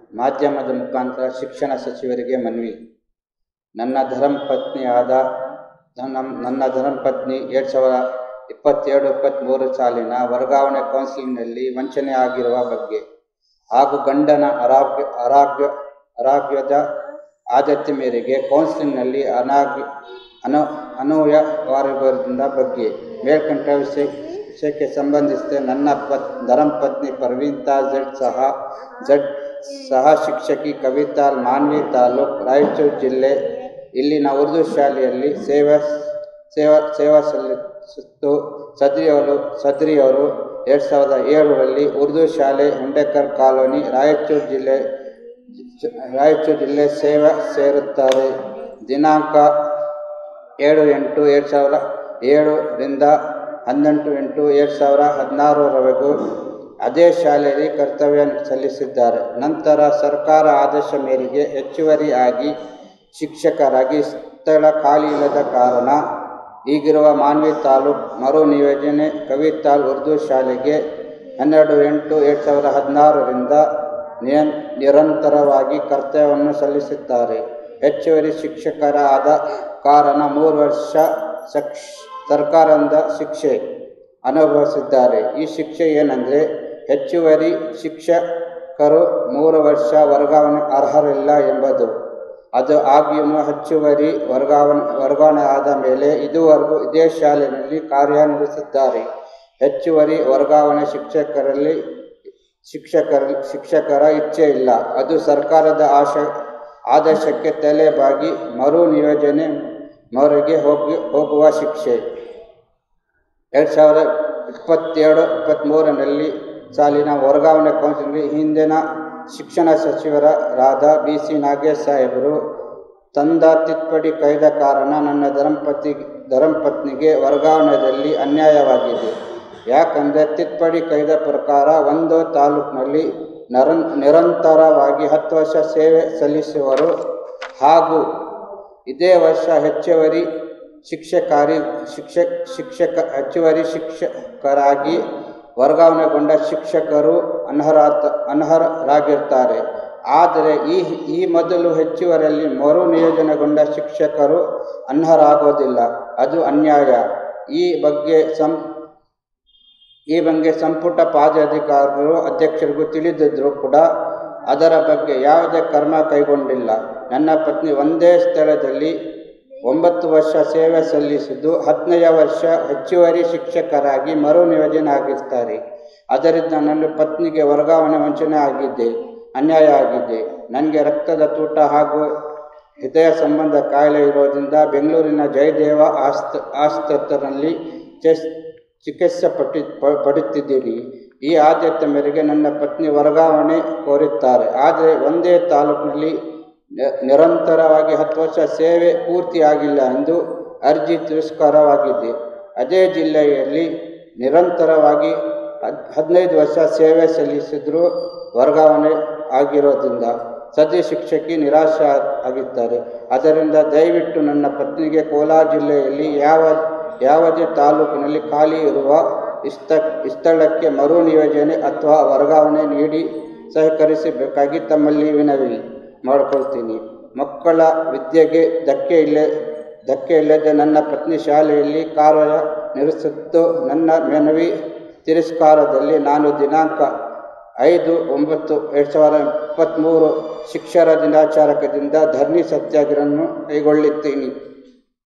ಮಾಧ್ಯಮದ ಮುಖಾಂತರ ಶಿಕ್ಷಣ ಸಚಿವರಿಗೆ ಮನವಿ. ನನ್ನ ಧರ್ಮಪತ್ನಿಯಾದ ನನ್ನ ಧರ್ಮಪತ್ನಿ 2022-23 ಸಾಲಿನ ವರ್ಗಾವಣೆ ಕೌನ್ಸಿಲಿಂಗ್ನಲ್ಲಿ ವಂಚನೆ ಆಗಿರುವ ಬಗ್ಗೆ ಹಾಗೂ ಗಂಡನ ಆರೋಗ್ಯದ ಆದ್ಯತೆ ಮೇರೆಗೆ ಕೌನ್ಸಿಲಿಂಗ್ನಲ್ಲಿ ಅನೂಹ್ಯವಾಗಿರುವುದರಿಂದ ಬಗ್ಗೆ ಮೇಲ್ಕಂಡ ವಿಷಯಕ್ಕೆ ಸಂಬಂಧಿಸಿದ ನನ್ನ ಧರ್ಮಪತ್ನಿ ಪರ್ವಿತಾ ಸಹ ಶಿಕ್ಷಕಿ ಕವಿತಾ ಮಾನ್ವಿ ತಾಲೂಕು ರಾಯಚೂರು ಜಿಲ್ಲೆ ಇಲ್ಲಿನ ಉರ್ದು ಶಾಲೆಯಲ್ಲಿ ಸೇವಾ ಸಲ್ಲಿಸುತ್ತು. ಸದ್ರಿಯವರು 2007ರಲ್ಲಿ ಉರ್ದು ಶಾಲೆ ಹುಂಡೇಕರ್ ಕಾಲೋನಿ ರಾಯಚೂರು ಜಿಲ್ಲೆ ಸೇರುತ್ತಾರೆ. ದಿನಾಂಕ 7/8/2007 ರಿಂದ 18/8/2016ರವರೆಗೂ ಅದೇ ಶಾಲೆಯಲ್ಲಿ ಕರ್ತವ್ಯ ಸಲ್ಲಿಸಿದ್ದಾರೆ. ನಂತರ ಸರ್ಕಾರ ಆದೇಶ ಮೇರೆಗೆ ಹೆಚ್ಚುವರಿ ಆಗಿ ಶಿಕ್ಷಕರಾಗಿ ಸ್ಥಳ ಖಾಲಿ ಇಲ್ಲದ ಕಾರಣ ಈಗಿರುವ ಮಾನ್ವಿ ತಾಲೂಕು ಮರು ನಿಯೋಜನೆ ಕವಿತಾಲ್ ಉರ್ದು ಶಾಲೆಗೆ 12/8/2016 ರಿಂದ ನಿರಂತರವಾಗಿ ಕರ್ತವ್ಯವನ್ನು ಸಲ್ಲಿಸುತ್ತಾರೆ. ಹೆಚ್ಚುವರಿ ಶಿಕ್ಷಕರಾದ ಕಾರಣ 3 ವರ್ಷ ಸರ್ಕಾರದಿಂದ ಶಿಕ್ಷೆ ಅನುಭವಿಸಿದ್ದಾರೆ. ಈ ಶಿಕ್ಷೆ ಏನೆಂದರೆ, ಹೆಚ್ಚುವರಿ ಶಿಕ್ಷಕರು 3 ವರ್ಷ ವರ್ಗಾವಣೆ ಅರ್ಹರಿಲ್ಲ ಎಂಬುದು. ಅದು ಆಗಿಯೂ ಹೆಚ್ಚುವರಿ ವರ್ಗಾವಣೆ ಆದ ಮೇಲೆ ಇದುವರೆಗೂ ಇದೇ ಶಾಲೆಯಲ್ಲಿ ಕಾರ್ಯನಿರ್ವಹಿಸಿದ್ದಾರೆ. ಹೆಚ್ಚುವರಿ ವರ್ಗಾವಣೆ ಶಿಕ್ಷಕರ ಇಚ್ಛೆ ಇಲ್ಲ. ಅದು ಸರ್ಕಾರದ ಆದೇಶಕ್ಕೆ ತಲೆಬಾಗಿ ಮರು ನಿಯೋಜನೆ ಮೊರೆಗೆ ಹೋಗುವ ಶಿಕ್ಷೆ. 2022-23ರಲ್ಲಿ ಸಾಲಿನ ವರ್ಗಾವಣೆ ಕೌನ್ಸಿಲಿಂಗ್ ಹಿಂದಿನ ಶಿಕ್ಷಣ ಸಚಿವರಾದ BC ನಾಗೇಶ್ ಸಾಹೇಬರು ತಂದ ತಿದ್ದುಪಡಿ ಕಾಯ್ದ ಕಾರಣ ನನ್ನ ಧರ್ಮಪತ್ನಿಗೆ ವರ್ಗಾವಣೆಯಲ್ಲಿ ಅನ್ಯಾಯವಾಗಿದೆ. ಯಾಕಂದರೆ ತಿದ್ದುಪಡಿ ಕಾಯ್ದೆ ಪ್ರಕಾರ ಒಂದು ತಾಲೂಕಿನಲ್ಲಿ ನಿರಂತರವಾಗಿ 10 ವರ್ಷ ಸೇವೆ ಸಲ್ಲಿಸುವವರು ಹಾಗೂ ಇದೇ ವರ್ಷ ಹೆಚ್ಚುವರಿ ಶಿಕ್ಷಕರಾಗಿ ವರ್ಗಾವಣೆಗೊಂಡ ಶಿಕ್ಷಕರು ಅನರ್ಹರಾಗಿರ್ತಾರೆ. ಆದರೆ ಈ ಮೊದಲು ಹೆಚ್ಚುವರಿಯಲ್ಲಿ ಮರು ನಿಯೋಜನೆಗೊಂಡ ಶಿಕ್ಷಕರು ಅನರ್ಹರಾಗೋದಿಲ್ಲ. ಅದು ಅನ್ಯಾಯ. ಈ ಬಗ್ಗೆ ಸಂಪುಟ ಪದಾಧಿಕಾರಿಗಳು ಅಧ್ಯಕ್ಷರಿಗೂ ತಿಳಿದಿದ್ದರೂ ಕೂಡ ಅದರ ಬಗ್ಗೆ ಯಾವುದೇ ಕ್ರಮ ಕೈಗೊಂಡಿಲ್ಲ. ನನ್ನ ಪತ್ನಿ ಒಂದೇ ಸ್ಥಳದಲ್ಲಿ 9 ವರ್ಷ ಸೇವೆ ಸಲ್ಲಿಸಿದ್ದು 10ನೇ ವರ್ಷ ಹೆಚ್ಚುವರಿ ಶಿಕ್ಷಕರಾಗಿ ಮರು ನಿಯೋಜನೆ ಆಗಿರ್ತಾರೆ. ಅದರಿಂದ ನನ್ನ ಪತ್ನಿಗೆ ವರ್ಗಾವಣೆ ವಂಚನೆ ಆಗಿದೆ, ಅನ್ಯಾಯ ಆಗಿದೆ. ನನಗೆ ರಕ್ತದ ತೂಟ ಹಾಗೂ ಹೃದಯ ಸಂಬಂಧ ಕಾಯಿಲೆ ಇರೋದ್ರಿಂದ ಬೆಂಗಳೂರಿನ ಜಯದೇವ ಆಸ್ಪತ್ರೆಯಲ್ಲಿ ಚಿಕಿತ್ಸೆ ಪಡೆಯುತ್ತಿದ್ದೀನಿ. ಈ ಆದ್ಯತೆ ಮೇರೆಗೆ ನನ್ನ ಪತ್ನಿ ವರ್ಗಾವಣೆ ಕೋರುತ್ತಾರೆ. ಆದರೆ ಒಂದೇ ತಾಲೂಕಿನಲ್ಲಿ ನಿರಂತರವಾಗಿ 10 ವರ್ಷ ಸೇವೆ ಪೂರ್ತಿಯಾಗಿಲ್ಲ ಎಂದು ಅರ್ಜಿ ತಿರಸ್ಕಾರವಾಗಿದೆ. ಅದೇ ಜಿಲ್ಲೆಯಲ್ಲಿ ನಿರಂತರವಾಗಿ 15 ವರ್ಷ ಸೇವೆ ಸಲ್ಲಿಸಿದರೂ ವರ್ಗಾವಣೆ ಆಗಿರೋದ್ರಿಂದ ಸದ್ಯ ಶಿಕ್ಷಕಿ ನಿರಾಶೆ ಆಗಿದ್ದಾರೆ. ಅದರಿಂದ ದಯವಿಟ್ಟು ನನ್ನ ಪತ್ನಿಗೆ ಕೋಲಾರ ಜಿಲ್ಲೆಯಲ್ಲಿ ಯಾವುದೇ ತಾಲೂಕಿನಲ್ಲಿ ಖಾಲಿ ಇರುವ ಸ್ಥಳಕ್ಕೆ ಮರು ನಿಯೋಜನೆ ಅಥವಾ ವರ್ಗಾವಣೆ ನೀಡಿ ಸಹಕರಿಸಬೇಕಾಗಿ ತಮ್ಮಲ್ಲಿ ವಿನವಿ ಮಾಡಿಕೊಳ್ತೀನಿ. ಮಕ್ಕಳ ವಿದ್ಯೆಗೆ ಧಕ್ಕೆ ಇಲ್ಲದೆ ನನ್ನ ಪತ್ನಿ ಶಾಲೆಯಲ್ಲಿ ಕಾರ್ಯನಿರ್ವಹಿಸುತ್ತು. ನನ್ನ ಮನವಿ ತಿರಸ್ಕಾರದಲ್ಲಿ ನಾನು ದಿನಾಂಕ 5/9/2023 ಶಿಕ್ಷಕರ ದಿನಾಚರಣೆಯಿಂದ ಧರಣಿ ಸತ್ಯಾಗ್ರಹವನ್ನು ಕೈಗೊಳ್ಳುತ್ತೀನಿ.